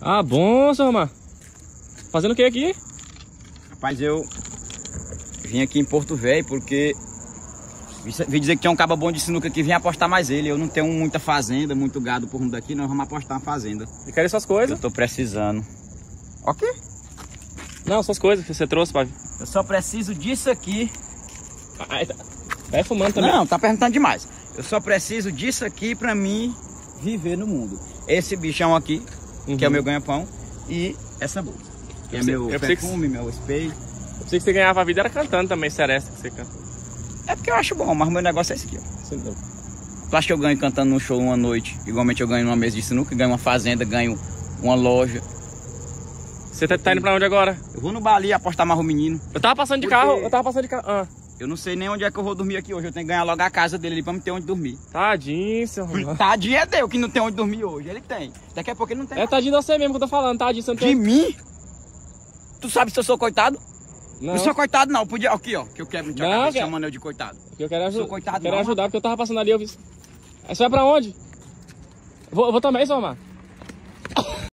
Ah, bom, seu Romar. Fazendo o que aqui? Rapaz, eu vim aqui em Porto Velho porque vi dizer que tinha um caba bom de sinuca que vinha apostar mais ele. Eu não tenho muita fazenda, muito gado por rumo daqui, nós vamos apostar uma fazenda. E cadê suas coisas? Eu tô precisando. Ok? Não, suas coisas que você trouxe, pai. Eu só preciso disso aqui. Ai, tá fumando também. Não, tá perguntando demais. Eu só preciso disso aqui pra mim viver no mundo. Esse bichão aqui, que é o meu ganha-pão, e essa bolsa, que é meu perfume, meu spray. Eu pensei que você ganhava a vida era cantando também, seresta que você canta. É porque eu acho bom, mas o meu negócio é esse aqui, ó. Tu acha que eu ganho cantando num show uma noite? Igualmente eu ganho numa mesa de sinuca, ganho uma fazenda, ganho uma loja. Você tá indo pra onde agora? Eu vou no bar ali apostar mais o menino. Eu tava passando de carro, Ah. Eu não sei nem onde é que eu vou dormir aqui hoje. Eu tenho que ganhar logo a casa dele ali pra me ter onde dormir. Tadinho, seu Romar. Tadinho é Deus que não tem onde dormir hoje. Ele tem. Daqui a pouco ele não tem. É tadinho de você mesmo que eu tô falando, tadinho. Você não tem... De mim? Tu sabe se eu sou coitado? Não. Não sou coitado não. Podia... Aqui, ó. Que eu quebro a cabeça chamando eu de coitado. Eu quero ajudar. Sou coitado Quero não, ajudar porque eu tava passando ali, eu vi. Aí você vai pra onde? Eu vou também, seu Romar.